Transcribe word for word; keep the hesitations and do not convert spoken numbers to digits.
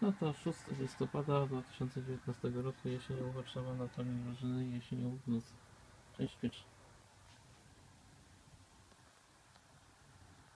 No to szóstego listopada dwa tysiące dziewiętnastego roku jesienią Warszawa na turniej drużyny jesienią w nocy. Cześć, Piecz.